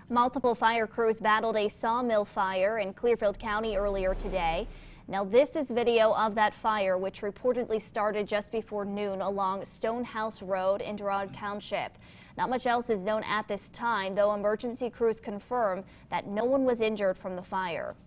Multiple fire crews battled a sawmill fire in Clearfield County earlier today. Now this is video of that fire, which reportedly started just before noon along Stonehouse Road in Girard Township. Not much else is known at this time, though emergency crews confirm that no one was injured from the fire.